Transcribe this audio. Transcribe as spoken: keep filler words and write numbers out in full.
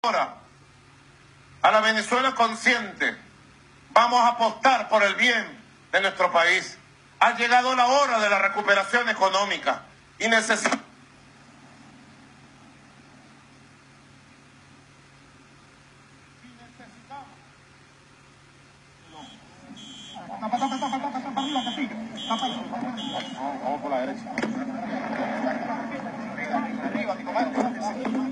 ahora a la Venezuela consciente. Vamos a apostar por el bien de nuestro país. Ha llegado la hora de la recuperación económica y necesitamos Vamos por la derecha. Arriba, mi comandante.